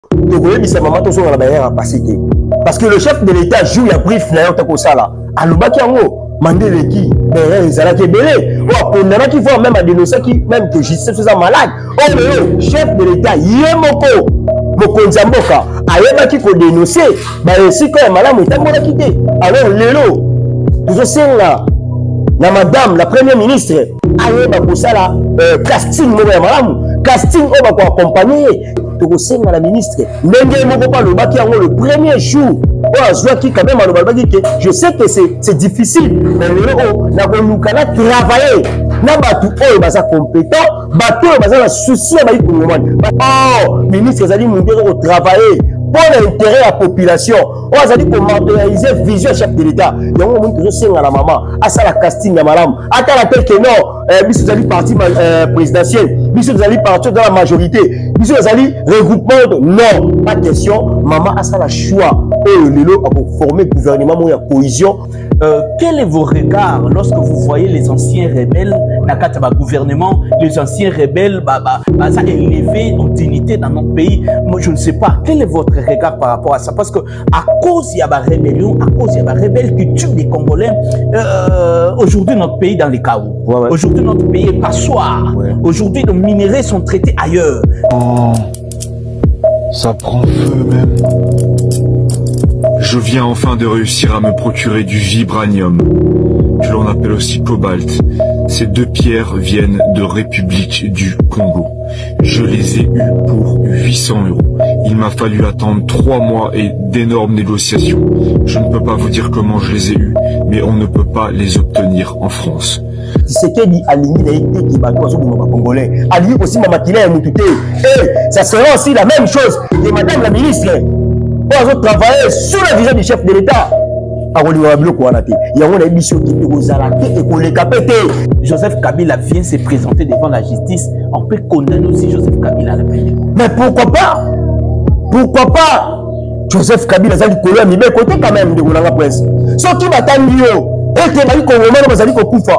Parce que le chef de l'État joue la brief comme ça là. Mandele qui les alaki belé on a qui voit même à dénoncer qui même que justice soit malade. Oh le chef de l'État yemoko mokonza mboka ayeba qui ko dénoncer ba si quand malade mutamona quitté. Alors lelo toujours senga na madame la première ministre ayeba ko sala casting mo ya malamu casting on va ko accompagner to senga la ministre ndenge moko pa le baki yango le premier jour. Quand même, je sais que c'est difficile, mais on a travaillé. On a compétent, on a souci à oh, ministre, vous allez travailler pour l'intérêt de la population. On a dit qu'on matérialiser la vision chef de l'État. Il y a un moment où on a la maman, à ça la casting à madame. Attends la tête que non, vous allez partir présidentielle, vous allez partir dans la majorité, vous allez regroupement. Non, pas de question. Maman a ça la choix. Pour former le gouvernement où il y a cohésion. Quel est vos regards lorsque vous voyez les anciens rebelles dans le gouvernement, les anciens rebelles ça élevé en dignité dans notre pays? Moi, je ne sais pas. Quel est votre regard par rapport à ça? Parce que à cause il y a des rébellions, à cause il y a des rebelles qui tuent des Congolais, aujourd'hui notre pays est dans les chaos. Ouais. Aujourd'hui notre pays est passoire. Ouais. Aujourd'hui nos minéraux sont traités ailleurs. Oh, ça prend feu même. Je viens enfin de réussir à me procurer du vibranium, que l'on appelle aussi cobalt. Ces deux pierres viennent de République du Congo. Je les ai eues pour 800 €. Il m'a fallu attendre 3 mois et d'énormes négociations. Je ne peux pas vous dire comment je les ai eues, mais on ne peut pas les obtenir en France. C'est qui dit aligné qui bateau sur le Congolais. Aligné aussi Mamakina et Moutouté. Et ça sera aussi la même chose. Et madame la ministre, pour travailler sous la vision du chef de l'État. Joseph Kabila vient se présenter devant la justice. On peut condamner aussi Joseph Kabila. Mais pourquoi pas? Pourquoi pas? Joseph Kabila, ça dit que mais côté quand même de la presse. Ce qui va t'ennuyer, et que les Congolais vont aller au Koufa.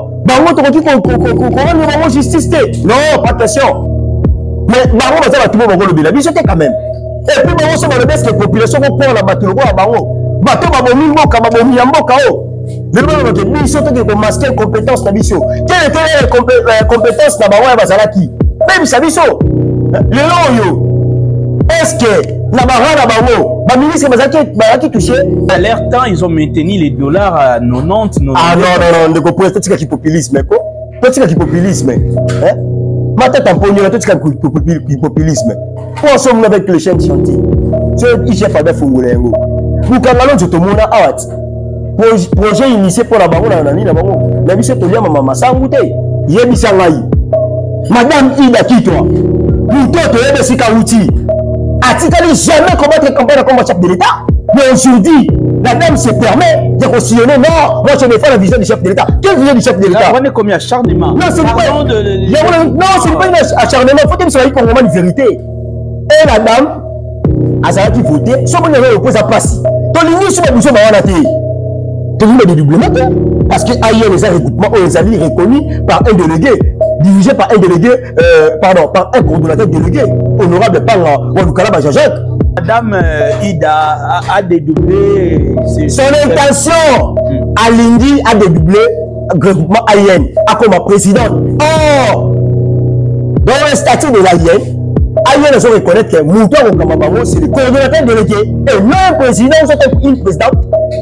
Bah, justice. Non, pas de question. Mais Baron va dire à tout le monde le bilan. C'était quand même. Et puis, Baron, ça va le baisse que la population va prendre la bataille à Baron. Bateau va bomber Mboka, va bomber Mboka. Le monde va dire, nous sommes des masquer les compétences de mission. Quelle était la compétence de Baron et Bazalaki? Même sa mission. Le long, est-ce que la barre à Baron, le ministre Bazalaki touché? À leur temps, ils ont maintenu les dollars à 90. Ah non, de comprendre, c'est qui populisme. C'est qui populisme. Ma tête en pognon, tout ce qui populisme. Pour sommes avec le chien de chantier. C'est chef avec Fungulengo. Nous quand je te montre à projet initié pour la baronne la baronne. La vie c'est toi maman sans goûter. Yebisangai. Madame Ida qui toi. Nous toi tu es de Sikauti. A-t-il jamais combattre campagne comme chef de l'État? Mais aujourd'hui, la dame se permet de cautionner. Non, moi je défends la vision du chef de l'État. Quelle vision du chef de l'État? On est comme acharnement. Non, c'est pas un acharnement. Il faut que nous soyons comme une vérité. Et la dame, à ça qui votait, si on ne repose à place. Donc, l'Union sur la bouche, on a été. Tu veux des doublements? Parce que ailleurs, les regroupements, les amis reconnus par un délégué, dirigé par un délégué, par un coordonnateur délégué, honorable par Wanukala Bajajak. Madame Ida a dédoublé. Son intention, Alindi a dédoublé le regroupement AIN, a comme présidente. Or, dans le statut de l'AIN, AIN, ils ont reconnaître que Mouton au Kamabamo, c'est le coordonnateur délégué et non un président, c'est une présidente.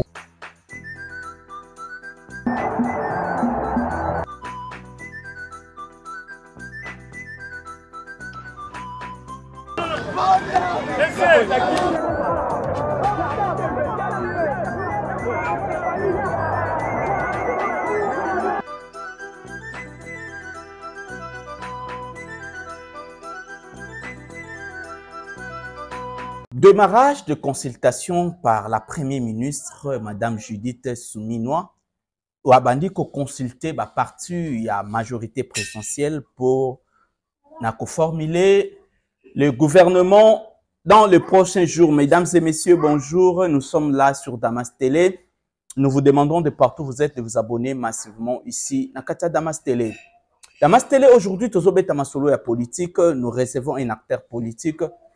Démarrage de consultation par la première ministre, Madame Judith Souminois, où a bandit qu'on consulter la partie à majorité présidentielle pour formuler le gouvernement dans les prochains jours. Mesdames et messieurs, bonjour. Nous sommes là sur Damas Télé. Nous vous demandons de partout où vous êtes de vous abonner massivement ici à Damas Télé. Damas Télé, aujourd'hui, nous sommes politique. Nous recevons un acteur politique.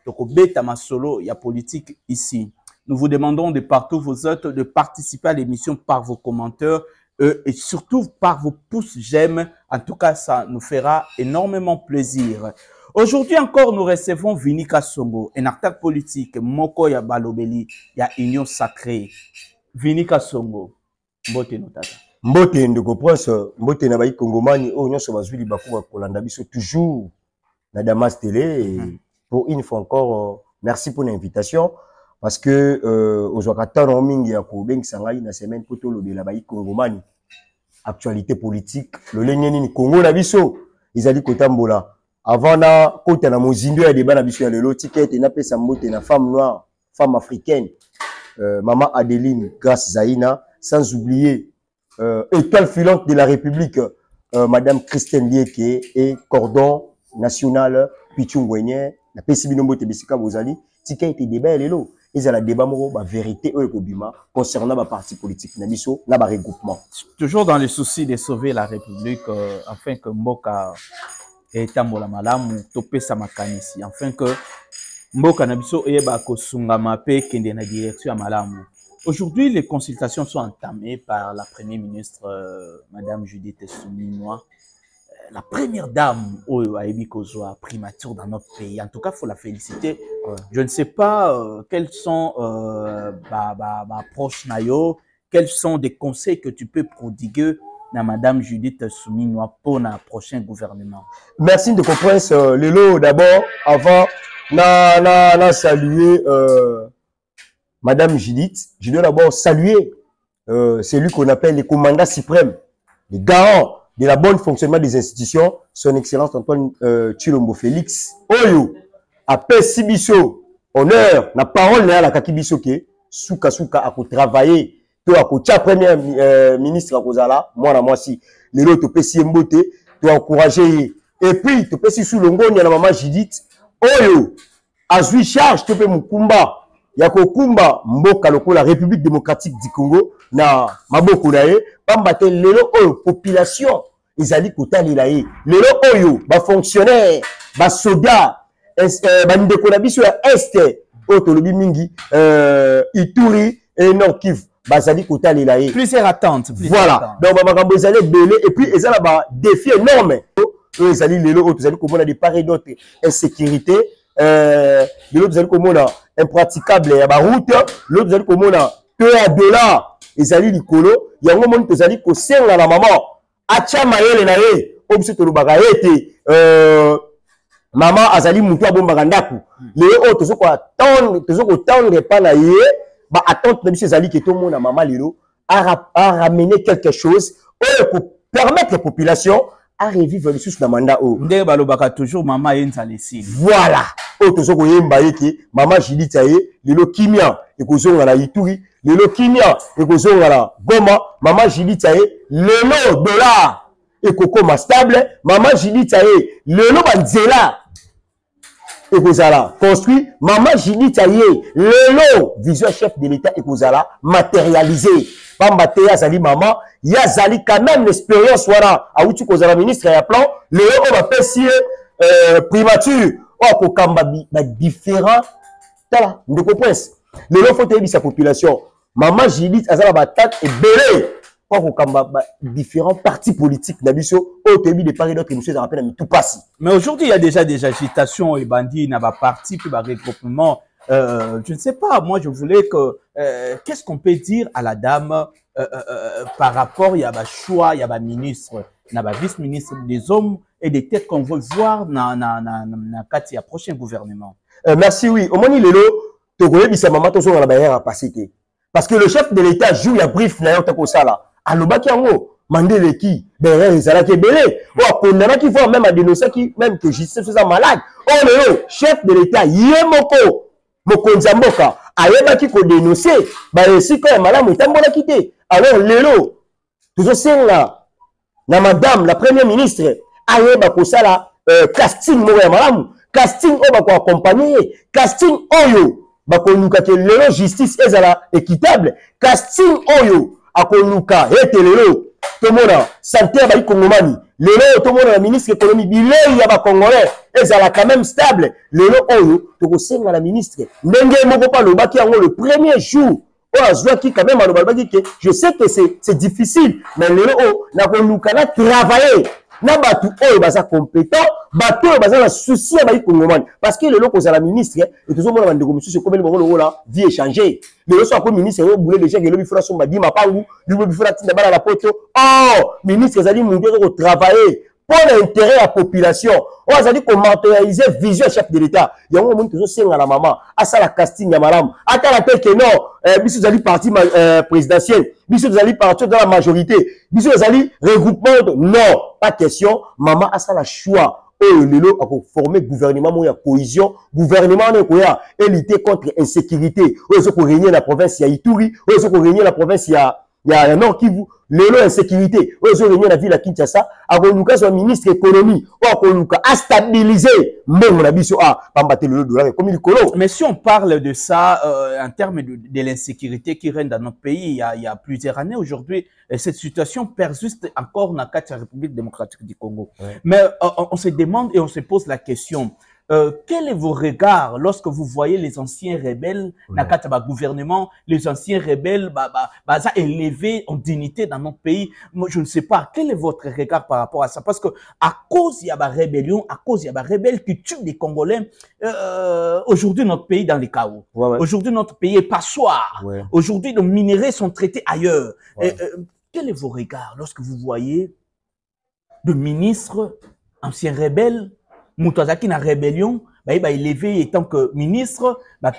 tokobeta masolo ya politique ici. Nous vous demandons de partout vous êtes de participer à l'émission par vos commentaires et surtout par vos pouces j'aime. En tout cas, ça nous fera énormément plaisir. Aujourd'hui encore, nous recevons Vini Kasongo, un acteur politique, Moko ya Balobeli, ya Union Sacrée. Vini Kasongo, mbote notata. Mbote ndeko prince, mbote na bayi Kongomani, oh nyonso bazwili bakuba kolanda biso toujours na Damas Télé. Pour une fois encore, merci pour l'invitation. Parce que aujourd'hui, tant mingi ya ko bengi sangai na semaine poto lo de la bayi Kongomani. Actualité politique, le lengeni ni Congo na biso, izali kotambola. Avant na kota na mozindo ya débat na biso ya lelo ticket na pesa mbote na femme noire, femme africaine. Maman Adeline Grace Zaina, sans oublier étoile filante de la République, Madame Christine Lieke et cordon national Pichungwenye, na pesi binombo te bisika bozali, ticket était débat lelo. Ils ont la débat la vérité concernant ma parti politique, na ba regroupement. Toujours dans le souci de sauver la République, afin que Mboka et Tambola Malamu topé sa makanisi, afin que Mboka Nabiso eba kosunga mape kende na direction à Malamu. Aujourd'hui, les consultations sont entamées par la première ministre, Madame Judith Suminwa, la première dame au Aebikozoa primature dans notre pays. En tout cas, il faut la féliciter. Je ne sais pas quels sont proches nayo, quels sont des conseils que tu peux prodiguer à Madame Judith Suminwa pour le prochain gouvernement. Merci de comprendre. Lelo, d'abord, avant, na saluer Madame Judith. Je dois d'abord saluer celui qu'on appelle les commandants suprêmes, les garants de la bonne fonctionnement des institutions, son excellence Antoine Tshilombo Félix. Oyo, après Sibiso, honneur, na parole na la kakibiso ke, souka à travailler, to à tia premier ministre à Kozala, moi na moi si, les autres pesi mbote, to encourager, et puis, to pesi sous longo, ni la maman Judith, Oyo, azui charge, to pe mukumba, yako kumba, mboka loko la République démocratique du Congo, na maboko nae, pambate lelo oyo population ezali kotali la ye lelo oyo ba fonctionnaire ba soda ba ndeko na biso ya este oyo tolobi mingi Ituri et Nord Kivu bazali kotali la ye plusieurs attentes voilà donc ba makambo ezali belé et puis ezala ba défi énorme oyo ezali lelo oyo tozali komona des part et d'autres insécurité lelo tozali komona impraticable ya ba route lelo tozali komona peu à $, ezali likolo yango moni tozali kosenga na maman acha mayele na ye obiso tolobaka ete maman azali mutu abombaka ndaku lelo oyo tozoko tendre pa na ye ba attente na biso ezali ke tomona maman lelo a ramener quelque chose oyo pour permettre la population à revivre le sous na mandat oyo ndenge balobaka toujours maman yenzala esili voilà oyo tozoko yemba ete maman Judith ye lelo kimia ekozonga na Ituri lelo kimia ekozonga na Goma maman Judith ye lelo dollar ekokoma stable maman Judith ye lelo banzela ekozala construit maman Judith ye lelo vision chef de l'état ekozala matérialisé pambate azali maman yazali quand même l'expérience wana awuti kozala ministre ya plan lelo on va pesi primature o kokamba ba différents tala ndeko prince lelo faut tebisa population maman Judith azala ba tante et belé o kokamba ba différents partis politiques na biso o tebi de part et d'autre monsieur ça rappelle tout passe. Mais aujourd'hui il y a déjà des agitations et bandits na ba parti puis ba regroupement. Je ne sais pas, moi je voulais que qu'est-ce qu'on peut dire à la dame par rapport il y a un choix, il y a un ministre, il y a un vice-ministre des hommes et des têtes qu'on veut voir dans le prochain gouvernement. Merci, oui. Au moins, il est là, tu connais, il maman, tu as la barrière à passer. Parce que le chef de l'État joue la brief, là, alobaki yango, mandele qui, derrière, ils allaient qui belé. Oh, condamné qui voit même à dénoncer qui, même que justice soit malade. Oh, le chef de l'État, yemoko. Mokonza mboka ayebaki ko dénoncer ba esika ya malamu etambola kité alors lelo tozosenga na madame la première ministre ayeba kosala casting mo ya malamu casting oyo bako accompagner casting oyo bakoluka ke lelo justice ezala équitable casting oyo akoluka ete lelo tout le monde santé à Congomani. Le lot, tout le monde, ministre de l'économie, il y a Congolais, et ça quand même stable. Le lot, tout le la ministre. Le premier jour, je sais que c'est difficile, mais le lot, on a travaillé. Na batu oyo baza compétent, batu oyo baza na souci ya Congomani. Parce que le lot la ministre, et tout le monde a dit que comme le là, vie échangée. Le lot soit comme ministre, il boulé déjà que le bifura son badi mapangu, le bifura tinda bala la poto. Oh, ministre zali monter au travailler pour l'intérêt de la population. On a dit qu'on matérialiser vision chef de l'État. Il y a un moment toujours c'est la maman, à ça la casting ya madame. À la tête que non, biso zali parti présidentiel, biso zali parti dans la majorité, biso zali regroupement non, pas question, maman a ça la choix. Oh, lelo a formé gouvernement mo ya cohésion, gouvernement ne koya et lutter contre insécurité. Oh, ce qu'on régner la province ya Ituri, oh, ce qu'on régner la province ya Nord Kivu, lelo insécurité. Oh, ce régner la ville à Kinshasa, a Koluka son ministre économie, oh Koluka a stabilisé même la biso a pambaté le dollar comme il colo. Mais si on parle de ça en termes de l'insécurité qui règne dans notre pays, il y a plusieurs années aujourd'hui, cette situation persiste encore dans la République démocratique du Congo. Ouais. Mais on se demande et on se pose la question. Quel est vos regards lorsque vous voyez les anciens rebelles dans le gouvernement, les anciens rebelles élevés en dignité dans notre pays? Moi, je ne sais pas. Quel est votre regard par rapport à ça? Parce que à cause il y a la rébellion, à cause il y a la rebelle qui tue des Congolais, aujourd'hui notre pays est dans les chaos. Aujourd'hui notre pays est passoire. Aujourd'hui nos minéraux sont traités ailleurs. Quel est vos regards lorsque vous voyez de ministres, anciens rebelles, Moutazaki na rébellion, il est élevé étant que ministre,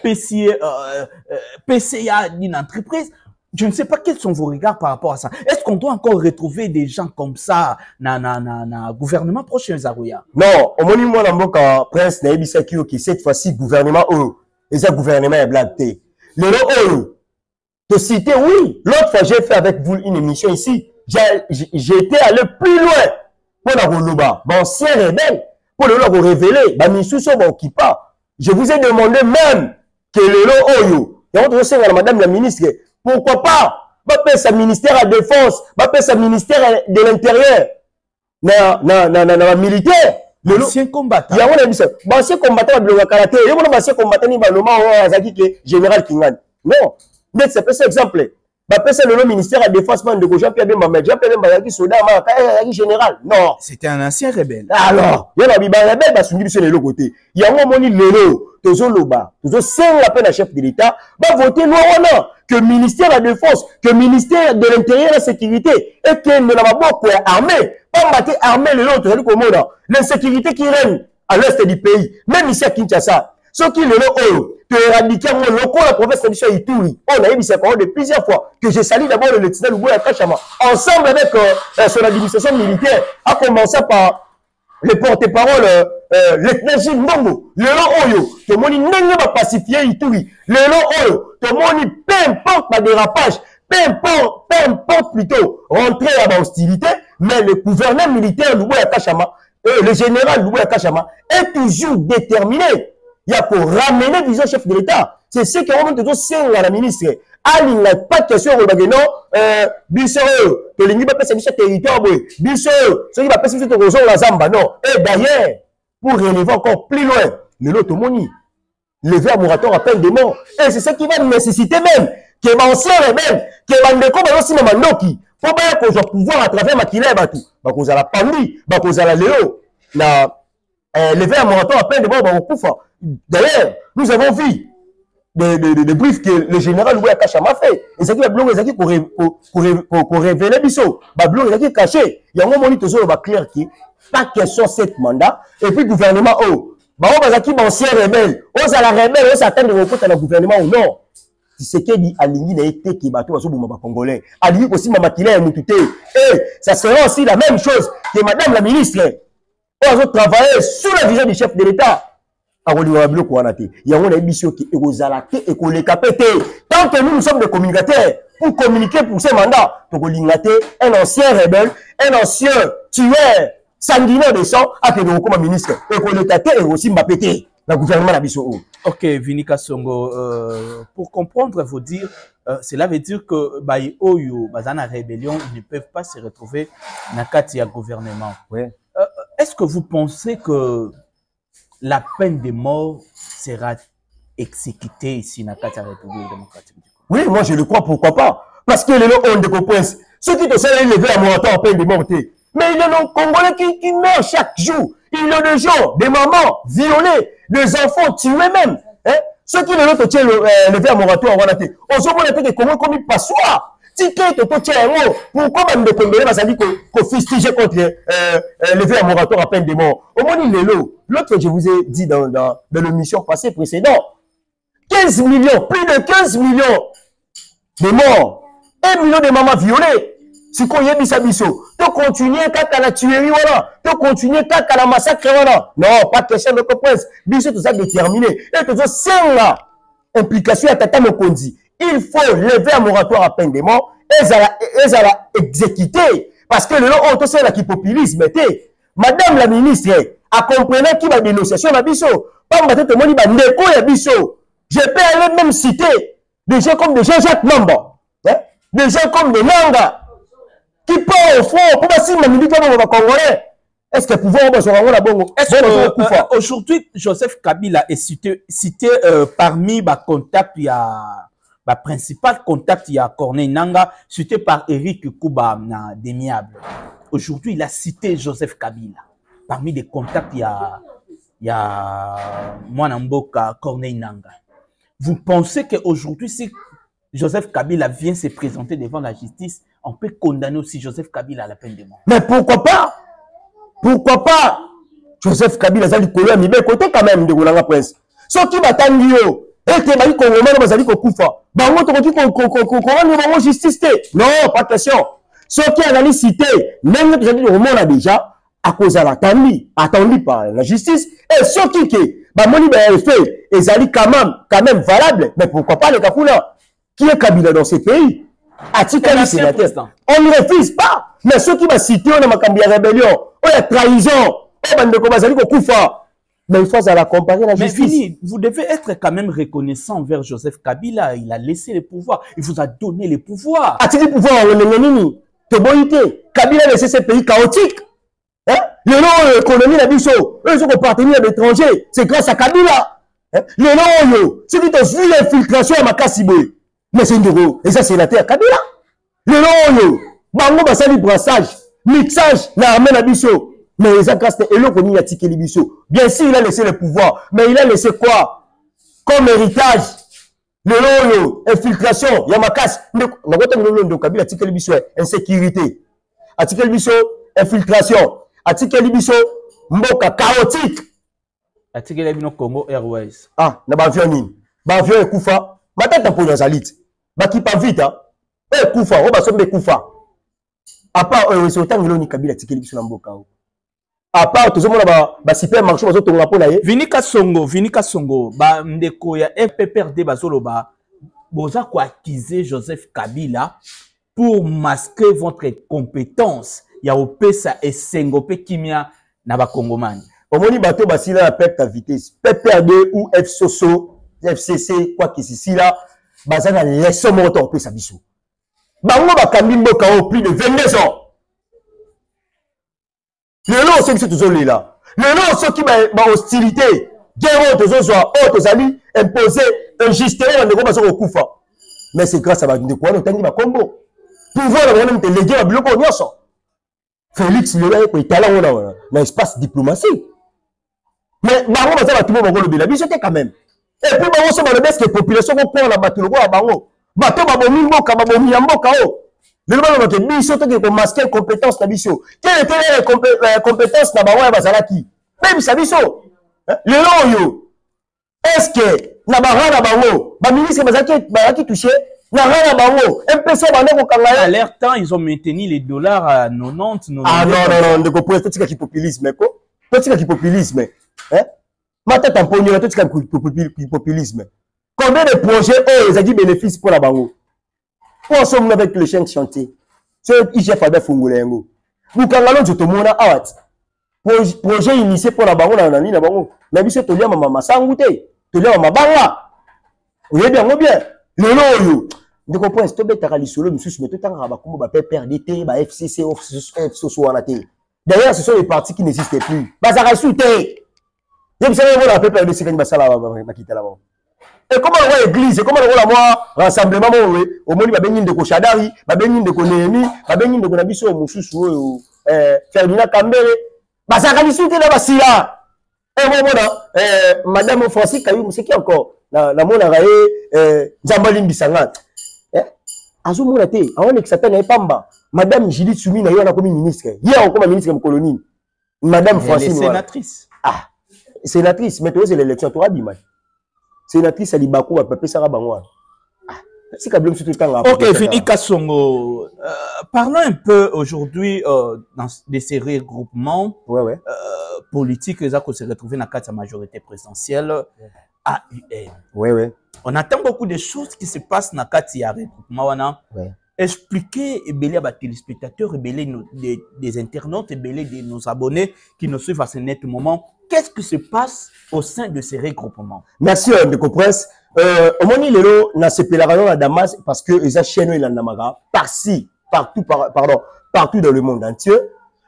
PCA d'une entreprise. Je ne sais pas quels sont vos regards par rapport à ça. Est-ce qu'on doit encore retrouver des gens comme ça dans le gouvernement prochain Zarouya? Non, au moment où on a prince Naïbisaki qui cette fois-ci gouvernement et ça gouvernement est blagué. Le de citer, oui, l'autre fois j'ai fait avec vous une émission ici. J'ai été allé plus loin pour la Roloba, ancien rebelle. Pour le leur révéler, je vous ai demandé même que le lot oyo, et on doit madame la ministre, pourquoi pas, va sa ministère à défense, va sa ministère de l'intérieur, na militaire, le ancien combattant. Il y a un ancien combattant de la karaté, il y a un ancien combattant de général Kingan. Non, mais c'est pas ça exemple. Le ministère de la Défense de Jean-Pierre Bemba, Jean-Pierre Bemba, soldat, général. Non. C'était un ancien rebelle. Alors, il y a un rebelle qui est sur le côté. Il y a un moment où c'est la peine à chef de l'État, va voter noir ou non. Que le ministère de la Défense, que le ministère de l'Intérieur et de la Sécurité, et que nous n'avons pas armé, pas battre armé le lot, l'insécurité qui règne à l'est du pays, même ici à Kinshasa. Ce qui est le que éradiquer mon local, la province de Ituri. On a eu ces paroles de plusieurs fois. Que j'ai sali d'abord le lieutenant Luboya Kachama. Ensemble avec son administration militaire, a commencé par le porte-parole, lieutenant Gilles Mbongo. Le lot oyo, tout le monde n'est pas pacifié Ituri. Le lot oyo, tout le monde, peu importe ma dérapage, peu importe plutôt rentrer à l'hostilité, mais le gouverneur militaire Luboya Kachama, le général Luboya Kachama, est toujours déterminé. Il y a pour ramener vision chef de l'État. C'est ce qu'on va toujours à la ministre. Il n'y a pas de question au Bageno. Biso, que l'Ingi va passer sur territoire. Biso, ceux qui va passer sur le la Zamba. Non. Et d'ailleurs, pour relever encore plus loin, le lot moni, lever à moratoire à peine de mort. Et c'est ce qui va nécessiter même que l'ancien rebelle, que l'Andeko va aussi même Noki. Pour bien qu'on soit pouvoir à travers Makila et Batou. Bah, qu'on a la pandémie, bah, qu'on a la Léo. Lever à moratoire à peine de mort, bah, on poufa. D'ailleurs, nous avons vu des briefs que le général Louis Kachama a fait. Et c'est que Blon est pour révéler Bissot. Blon est caché. Il y a un moment où il va clair qui pas question cette mandat. Et puis, le gouvernement, on va qui ancien rebelle. On s'est la rebelle, on s'attend de recompte le gouvernement ou non. C'est ce qu'il dit à l'Ingi n'a été qui bateau à ce moment congolais. À l'Ingi aussi, Mamakila est moutouté. Et ça sera aussi la même chose que madame la ministre. On va travailler sous la vision du chef de l'État. Il y a une émission qui est aux alatés et qu'on les capte. Tant que nous sommes des communicateurs, pour communiquer pour ces mandats, pour un ancien rebelle, un ancien tueur, sanguinaire de sang, à que nous comme ministre. Et qu'on les capte et aussi m'a pété. le gouvernement na biso. Ok, Vinika Songo, pour comprendre, vous dire, cela veut dire que Oyo, Bazana rébellion, ils ne peuvent pas se retrouver dans le cadre du gouvernement. Ouais. Est-ce que vous pensez que la peine de mort sera exécutée ici dans le cadre de la République démocratique? Oui, moi je le crois, pourquoi pas. Parce que les gens ont des compétences. Ceux qui te savent lever à moratoire en peine de mort. Mais il y a des Congolais qui meurent chaque jour. Il y a des gens, des mamans violées, des enfants tués même. Hein? Ceux qui ne te tiennent lever à moratoire, on va dire, on se voit que comment comme il passe soir. Ticket, tu tiens un mot. Pourquoi même des Congolais, ça dit qu'on fustige contre lever à moratoire en peine de mort? Au moins, il est là. L'autre, je vous ai dit dans l'émission passée précédente, 15 millions, plus de 15 millions de morts, 1 million de mamans violées. Si qu'on y a bisabiso, tu continues à la tuerie, voilà. Tu continues à la massacre, voilà. Non, pas question de comprendre. Biso, tout ça déterminé. Et tout ça, c'est la implication à Tata Mokondi. Il faut lever un moratoire à peine de mort et ça la exécuter. Parce que le nom, on te sait là qui populisme. Madame la ministre, a compris qui va dénonciation à biso. Pas me te moni ba ndeko ya biso. Je peux aller même citer des gens comme des Jean-Jacques Mamba, hein? Des gens comme des Nanga, qui partent au front pour passer ma militaire dans le Congolais. Est-ce que pouvoir la bongo? Aujourd'hui, Joseph Kabila est cité parmi les contacts, il y a le principal contact, il y a Corneille Nanga, cité par Eric Kuba Demiable. Aujourd'hui, il a cité Joseph Kabila. Parmi les contacts, il y a Mwanamboka Corneille Nanga. Vous pensez qu'aujourd'hui, si Joseph Kabila vient se présenter devant la justice, on peut condamner aussi Joseph Kabila à la peine de mort? Mais pourquoi pas? Pourquoi pas? Joseph Kabila, ça dit qu'on a mis bien côté quand même de Roland Prince. Ce qui va t'enguiller, et que les Congolais vont dire qu'on koufa. Bango to qui qu'on justice. Non, pas de question. Ce qui a la cité, même que j'ai dit le roman là déjà, à cause de attendu par la justice, et ce qui bah moni ben fait, et zali quand même valable. Mais pourquoi pas le Kakula? Qui est Kabila dans ces pays? Atikali sénateur. On ne refuse pas. Mais ceux qui va citer, on a ma rébellion, on a trahison, on a bandeko bazali ko koufa. Mais il faut la comparer la justice. Mais fini, vous devez être quand même reconnaissant envers Joseph Kabila. Il a laissé le pouvoir. Il vous a donné le pouvoir. A-t-il le pouvoir? Kabila a laissé ce pays chaotique. Hein? Le nom économie la biso, eux sont partenaires à l'étranger. C'est grâce à Kabila. Hein? Le nom, ceux qui ont vu l'infiltration à Makasibé. Mais c'est une gros. Et ça, c'est la terre Kabila. Le nom, bango basali brassage, mixage, na armée la biso. Mais les actes, et l'autre, il a tiqué les biso. Bien sûr, il a laissé le pouvoir. Mais il a laissé quoi? Comme héritage? Le loyo, infiltration, Yamakas. Kabila tiqué les biso, insécurité. A tiqué les biso, infiltration. A tiqué les biso, mboka chaotique. A tiqué les biso, Congo Airways. Ah, na bavion nini? Bavion et koufa. Matata pour les alites. Baki pas vite, hein? Eh, koufa, on va sommer koufa. À part, c'est autant que l'on y Kabila tiqué les biso, mboka. À part tout le monde ba supermarché bazo tonga pona ye Vinika Songo ba ndeko ya FPPRD bazoloba boza ko accuser Joseph Kabila pour masquer votre compétence ya opesa esengo pe kimia na ba Congomani. Omoni bato basila la perte à vitesse PPRD ou FSOSO FCC quoi que ceci là bazana leçon moto opesa biso bango bakambi mboka au plus de 22 ans. Le nom, c'est que c'est toujours là. Le nom, c'est qui va hostilité. Guerre, toujours soit zali imposé, injuster, on ne va pas au Koufa. Mais c'est grâce à ma quoi, on t'a combo. Pouvoir, on a légué à bloc, on y a Félix, le là, il est talent, dans l'espace diplomatie. Mais, Baron, ça va tout le monde, le Bélabi, c'était quand même. Et puis, Baron, c'est le best que la population, on prend la bateau, le roi, Baron. Bateau, Baron, Mimboka, Baron, Miyamboka, le moment que biso to que masquer compétence na biso. Quelle était la compétence na bawa bazalaki? Même sa biso. Le loyo. Est-ce que na bara na bango, ba ministre bazaki touché na bara bango, MPC bande ko kangaya. À leur temps, ils ont maintenu les dollars à 90. Ah non, de comprendre tout ça qui populisme ko. Tout ça qui populisme. Hein? Mata tamponyo tout ça qui populisme. Combien de projets ont des bénéfices pour la bango? Pour ensemble avec le chien chanté. C'est IGF Fabien Fungulengo. Vous quand allons tout le monde à Projet initié pour la bango dans la ligne, mais biso tolia mama sangu te tolia mama banga oyebi yango bien lelo oyo de comprendre to betaka lisolo misusu mais to tanga ba kombo ba PPRD ba FCC FCC wana te d'ailleurs ce sont les partis qui n'existent plus bazaka sous te je me savais voilà PPRD c'est quand basala ba kitala ba et comment on voit église comment on voit moi rassemblement au moni ba bengi ndeko Shadari ba bengi ndeko Nehemi ba bengi ndeko na biso mususu oyo Ferdinand Kambere bazaka lisou te na basila madame Francis Kayou, c'est qui encore? La mona raé, Zambali Mbisanga. Azo mona te, on exata na pamba. Madame Judith Soumina, il y a comme ministre. Hier, on comme ministre de colonie. Madame Francis. Sénatrice. Ah, sénatrice, mais toi, c'est l'élection, toi, Biman. Sénatrice, elle dit Bakou, elle peut faire bangoua. C'est quand même tout le temps. Ok, Fini Kassongo. Parlons un peu aujourd'hui de ces regroupements politiques qui se retrouvent dans la majorité présidentielle AUN. Oui. On attend beaucoup de choses qui se passent dans le regroupement. Expliquer à téléspectateurs, des internautes, de nos abonnés qui nous suivent à ce net moment, qu'est-ce qui se passe au sein de ces regroupements? Merci de Compresse. Au moment où on a séparé à Damas parce que les chaînes il en a partout dans le monde entier.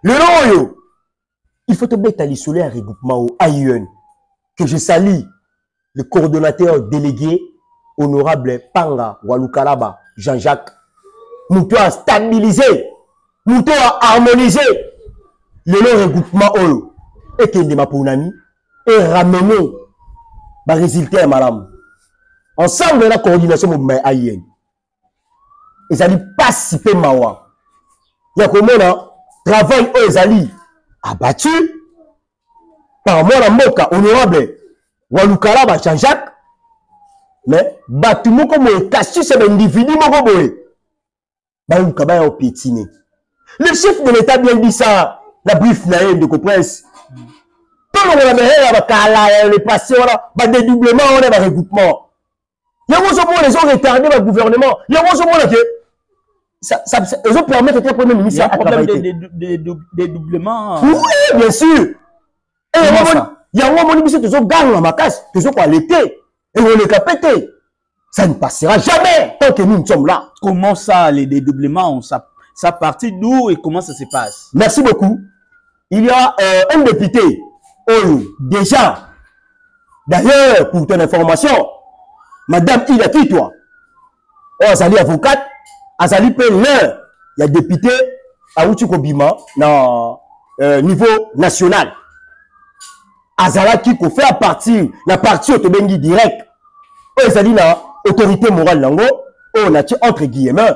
Il faut te mettre à l'isoler un regroupement au AUN que je salue le coordonnateur délégué honorable Panga Walukalaba Jean-Jacques. Nous devons stabiliser, nous devons harmoniser le regroupement et que ma pounami et ramener les résultats à madame. Ensemble, la coordination de l'AIN. Ils allaient participer mawa. Il y a comment là, travail ils allaient abattu par moi la moka honorable Walukalaba Jean-Jacques. Mais bâtiment comme le caché c'est l'individu mon boy. Bayoukaba au piétiné. Le chef de l'État bien dit ça, la brief naïve de Compresse. Tout le monde a le passé, on a dédoublement, on a un regroupement. Il y a un les ont retardé le gouvernement. Il y a un que ils ont permis que le Premier ministre a problème de dédoublement. Oui, bien sûr. Et il y a un moment où ils ont gagné dans ma casse, ils ont l'été, et on les a pété. Ça ne passera jamais tant que nous sommes là. Comment ça, les dédoublements, ça partit d'où et comment ça se passe? Merci beaucoup. Il y a un député, déjà, d'ailleurs, pour ton information, Madame Ida Kitwa, Azali avocate, Azali Pelin, il y a député à Outikobima, dans niveau national. Azala qui fait à partir, la partie autobengi direct, Azali na autorité morale nango, on a entre guillemets.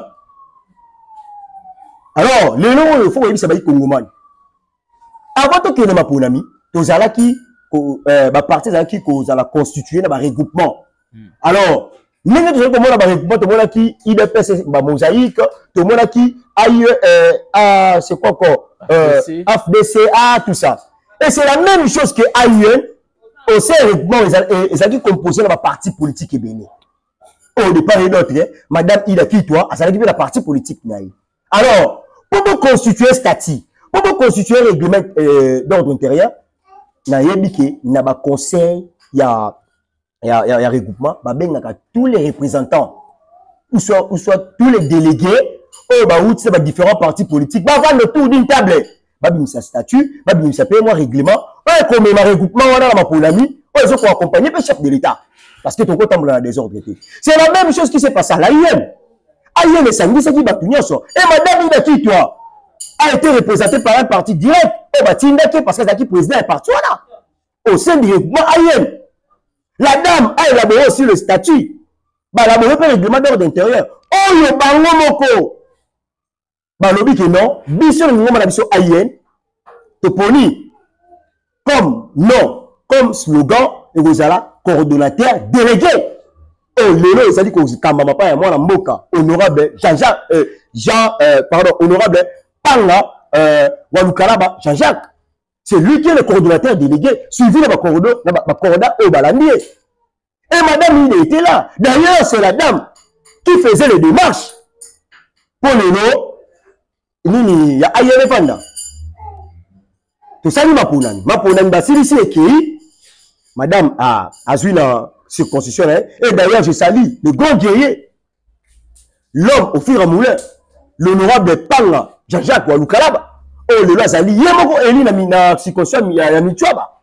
Alors, le nom, il faut que ça va être Congoman. Avant que ma ponami, Tozala qui, ma partie qui a constitué un regroupement. Alors, nous avons un regroupement, tout le monde qui IDPS, mosaïque, tout le monde qui a, c'est quoi encore, FDCA, tout ça. Et c'est la même chose que AUN, au sein du regroupement, ils ont composé la partie politique et béni. Au départ et d'autres, Madame Ida Kitwa, elle a la partie politique. Alors, pour constituer un statut, pour constituer un règlement d'ordre intérieur, il y a un conseil, il y a un regroupement, tous les représentants, ou soit tous les délégués, différents partis politiques, vendre autour d'une table. Sa statut, sa moi règlement, comme un regroupement, on a pour l'ami, ils ont accompagner le chef de l'État. Parce que ton côté dans la désordre. C'est la même chose qui s'est passée à l'AIM. AIM et Sangui, c'est qui va punir ça. Et Madame Ida Kitwa a été représentée par un parti direct. Et Batindake, parce que c'est qui président est parti là. Au sein du regroupement AIM. La dame a élaboré aussi le statut. Elle a élaboré le règlement d'ordre intérieur. Oh, yo, bango moko. Balobi que non, biso ngoma na biso AIN, toponi comme nom, comme slogan, et vous allez coordonnateur délégué. Oh, lelo, ils ont dit que vous kambama pa ya mwana mboka, honorable honorable Panga, Walukalaba Jean-Jacques. C'est lui qui est le coordonnateur délégué, suivi de ma corona au Balandier. Et madame, il était là. D'ailleurs, c'est la dame qui faisait les démarches pour lelo. Il y a ailleurs fanda. Tout ça, ma ponani basili si ekei. madame a eu une circoncision. Et d'ailleurs, je salue le grand guerrier, l'homme au fur et à mesure, l'honorable Panga, Jean-Jacques Walukalaba. Oh, le Lazali, Yamoko Eli na circoncision ya Michouaba.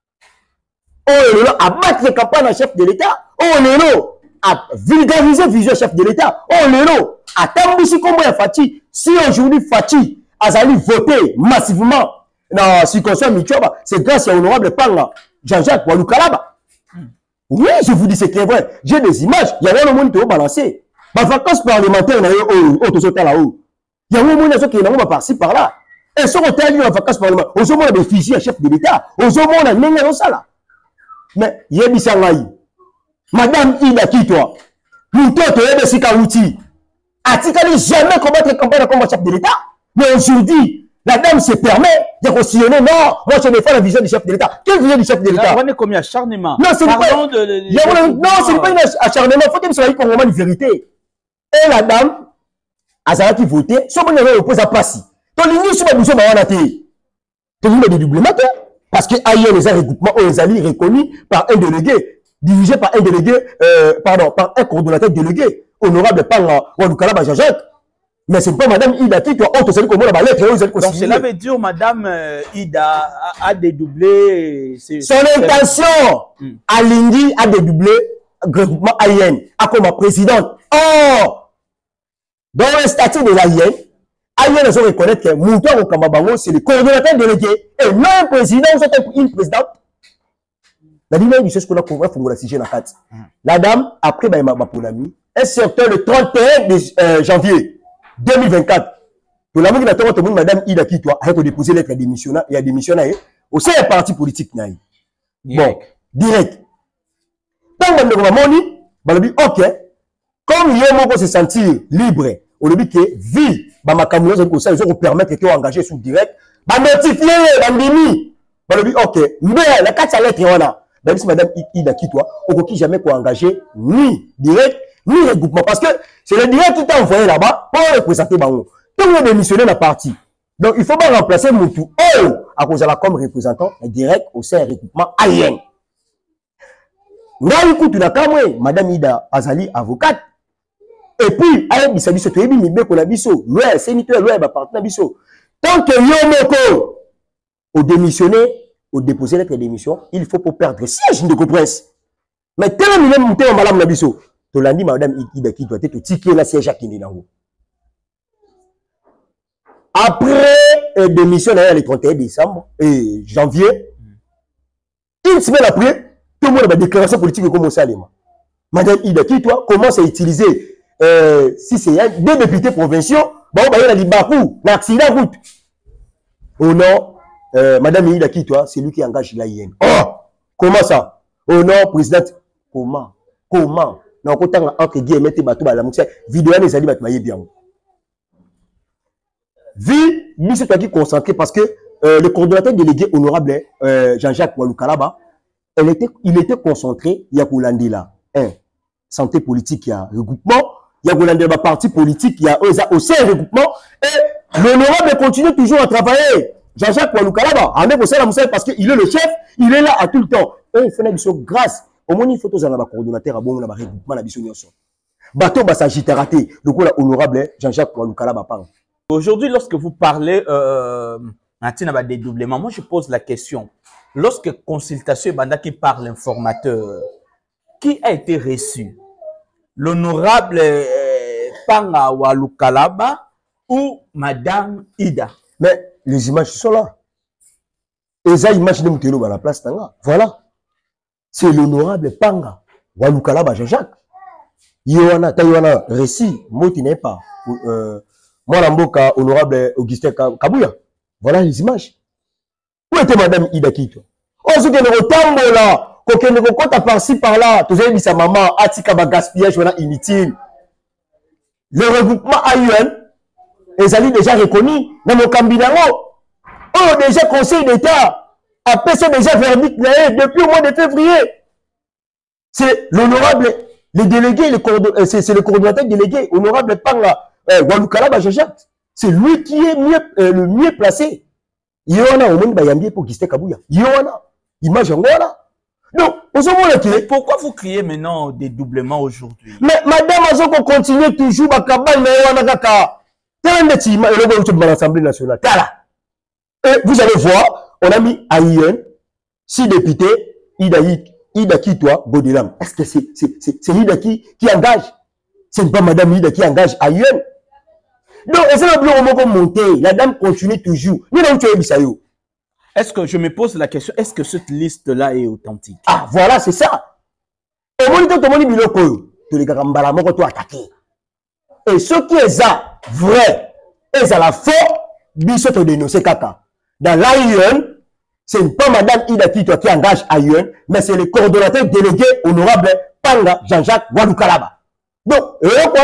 Oh, le a battre les campagnes à chef de l'État. Oh, le a vulgariser vision chef de l'État. Oh, le a tambousi comme Fati. Si aujourd'hui Fati a voté massivement dans la circoncision Michouaba, c'est grâce à l'honorable Panga, Jean-Jacques Walukalaba. Oui, je vous dis, c'est qui est vrai. J'ai des images. Il y a un monde qui est balancé. Ma vacance parlementaire, là-haut. Il y a un monde qui est par-ci, par-là. Et ce qu'on t'a dit en vacances parlementaire, on se demande des fichiers à chef de l'État. On se demande à ça. Mais, il y a Bissangaï. Madame Ida qui toi? Nous, toi, tu es de Sikawuti. A-t-il jamais combattre les campagnes comme chef de l'État? Mais aujourd'hui, la dame se permet de cautionner. Non, moi je défends la vision du chef de l'État. Quelle vision du chef de l'État? On est comme acharnement. Non, ce n'est pas, non, ce n'est pas un acharnement. Il faut que ce soit une une vérité. Et la dame, Azara qui votait, ce qu'on avait opposé à Passi. Donc, l'Union sur la bouche, on a été. Tu veux des doublements, parce que ailleurs, les regroupements, les alliés reconnus par un délégué, dirigé par un délégué, pardon, par un coordonnateur délégué, honorable par Walukalaba Jean-Jacques. Mais ce n'est pas Madame Ida qui doit auto-saluer comme la lettre. Donc, cela veut dire Madame Ida a dédoublé son intention. Alindi a dédoublé le regroupement AIN, a comme présidente. Or, dans le statut de l'AIN, AIN, ils reconnaître que Mouton Kamabango, c'est le coordonnateur délégué et non un président, c'est une présidente. La dame, il sait ce qu'on a compris pour la sujet. La dame, après, un certain le 31 janvier 2024, pour l'amour qui attend, Madame Ida qui toi, a déposé lettre démissionnaire, il y a démissionnaire au sein du parti politique. Bon, direct. Tant que on a dit, ok, comme il y a un se sentir libre, on a dit que vie, ils vont permettre de engager sous direct, notifier, on a dit, ok, mais la carte à lettre, on a. Madame Ida qui toi, on ne peut jamais engager ni direct, ni regroupement. Parce que c'est le direct qui t'a envoyé là-bas pour représenter Bango. Tout le monde démissionné la partie. Donc il ne faut pas remplacer Moutou. Oh, à cause de la comme représentant direct au sein du regroupement AIN. Madame Ida Azali, avocate. Et puis, aïe, bisabiso, tu es bien, mais qu'on a biso. Ouais, c'est ni toi, ouais, bah, partenaire biso. Tant que Yomoko, au démissionné, au déposer lettre de démission, il faut pour perdre le siège de presse. Mais tellement il est monté en madame Nabiso. Tu l'as dit, madame Ida qui doit être ticket la siège à Kindango. Après démission, le 31 décembre et janvier, une semaine après, tout le monde a une déclaration politique de commencer à aller. Madame Ida qui toi commence à utiliser, si c'est deux députés provinciaux, bon, il y a Bakou, l'accident route. Oh non. Madame Ida qui toi, c'est lui qui engage l'AIN. Oh, comment ça? Oh non, présidente, comment? Comment? Non, quand on a entre guillemets, vidéo les alliés va bien. Vie, lui c'est toi qui concentré parce que le coordonnateur délégué honorable Jean-Jacques Walukalaba, il était concentré, il y a Koulandi là. Santé politique, il y a regroupement, il y a Koulandi là, parti politique, il y a aussi un regroupement, et l'honorable continue toujours à travailler. Jean-Jacques Walukalaba, parce qu'il est le chef, il est là à tout le temps. Et il fait une mission grâce. Au moins, il faut tous avoir un coordonnateur à bon, un regroupement, la mission. Bateau, bah, ça, j'ai raté. Donc, là, honorable Jean-Jacques Walukalaba parle. Aujourd'hui, lorsque vous parlez, de dédoublement, moi, je pose la question. Lorsque consultation Banda qui parle l'informateur, qui a été reçu? L'honorable Panga Walukalaba ou Madame Ida? Mais les images sont là. Et ça, image de Moutelo à la place Tanga. Voilà. C'est l'honorable Panga. Walukalaba Jean-Jacques. Yohana, Tayohana, récit, Moti n'est pas. Moi, l'amboka, honorable Augustin Kabouya. Voilà les images. Où était Madame Ida Kito? Oh, ce qui est le tambo là. Quand on compte par-ci par-là, tu as dit sa maman, Atika ba gaspillage, voilà, inutile. Le regroupement AUN, les alliés déjà reconnus dans mon Cambinango. Oh, déjà, Conseil d'État a passé déjà verdict depuis au mois de février. C'est l'honorable, les délégués, c'est le coordonnateur délégué, honorable Panga, Walukalaba Jean-Jacques. C'est lui qui est le mieux placé. Yohana, au monde, Bayambi pour Gisté Kabouya. Yohana, image en voilà. Donc, vous avez Mais pourquoi vous criez maintenant dédoublement aujourd'hui? Mais madame Azoko continue toujours à cabane l'Assemblée nationale. Et vous allez voir, on a mis Aïen, 6 députés, Ida qui toi, Bodelam. Est-ce que c'est Ida qui engage? Ce n'est pas madame Ida qui engage Aïen. Donc, et c'est le bureau monter. La dame continue toujours. Nous n'avons pas eu. Est-ce que je me pose la question, est-ce que cette liste-là est authentique? Ah, voilà, c'est ça. Et moi, tout le monde biloko, tous les gars, on attaquer. Et ce qui est ça, vrai, et à la fois, biso te dénoncer kaka. Dans l'AIN, ce n'est pas madame Ida qui engage AIN, mais c'est le coordonnateur délégué honorable Panga Jean-Jacques Walukalaba. Donc,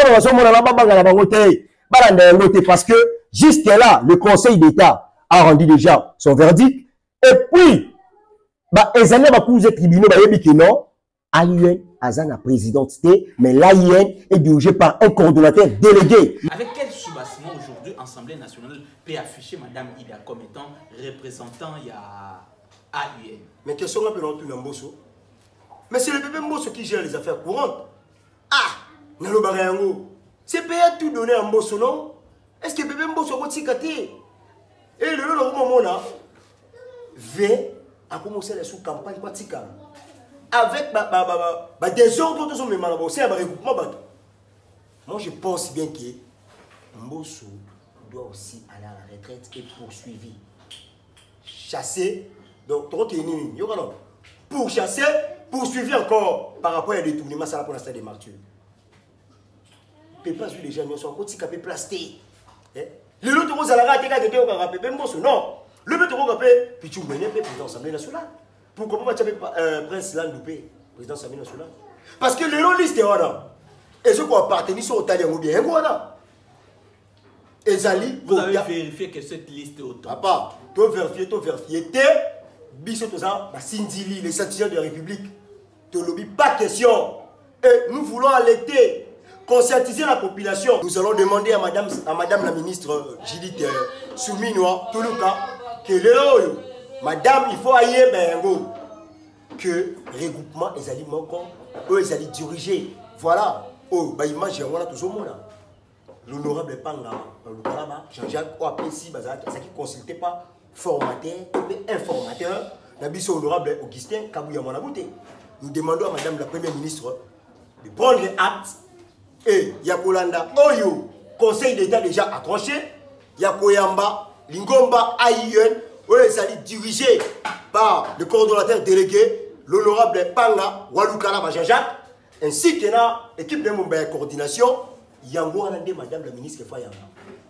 parce que juste là, le Conseil d'État a rendu déjà son verdict. Et puis, les années va tribunaux, non, AIN a la présidentité, mais l'AIN est dirigé par un coordonnateur délégué. Avec quel soubassement aujourd'hui l'Assemblée nationale peut afficher Mme Ida comme étant représentant il y a AIN? Mais question là, mais c'est le bébé Mbosso qui gère les affaires courantes. Ah, c'est payé tout donner à Mbosso, non? Est-ce que le bébé Mbosso va s'écarter? Et le moment là, V a commencé la sous-campagne avec des ordres de son mémoire, c'est un regroupement. Moi, je pense bien que Mbosso doit aussi aller à la retraite et poursuivi. Chasser, donc, pour chasser, poursuivi encore par rapport à des détournements, ça pour l'instant des martyrs. Ne peut pas suivre les gens, ils sont encore si capés plastés. Le lot de Zalara, non. Le but de puis tu me mets président de l'Assemblée nationale. Pourquoi pas tu appelles Prince Landoupé, président de l'Assemblée nationale? Parce que le lot liste est là. Et ceux qui ont appartenu sont au Talien ou bien vous avez vérifié que cette liste est autant. Papa, tu vérifié. Biso Toza, Sindili, les sentinelles de la République. Tu n'oublies pas question. Et nous voulons alerter, conscientiser la population. Nous allons demander à madame la ministre Judith Souminois, Toulouka, que madame, il faut ailler, que le regroupement est allé manquant, eux, ils allaient diriger. Voilà. Oh, image, on a tout le monde. L'honorable Panga, Jean-Jacques OAPC, ça qui ne consultait pas formateur, informateur, l'honorable Augustin Kabouya Monabouté. Nous demandons à madame la première ministre de prendre les actes et Yakolanda Oyo, Conseil d'État déjà accroché, Yakoyamba, Lingomba, Aïen, ils allaient dirigé par le coordonnateur délégué, l'honorable Panga, Walukalaba Jean-Jacques, ainsi que l'équipe de coordination, Yango Anande, madame la ministre Fayanga.